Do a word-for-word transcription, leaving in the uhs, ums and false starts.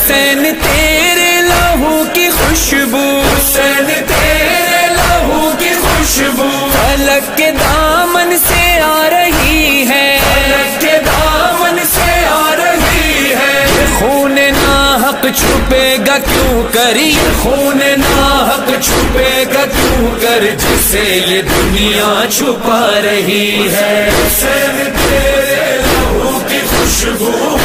हुसैन तेरे लहू की खुशबू, हुसैन तेरे लहू की खुशबू फलक के दामन से आ रही है, फलक के दामन से आ रही है। खून नाहक छुपेगा क्यों कर, ये खून नाहक छुपेगा क्यों कर, जिसे ये दुनिया छुपा रही है। हुसैन तेरे लहू की खुशबू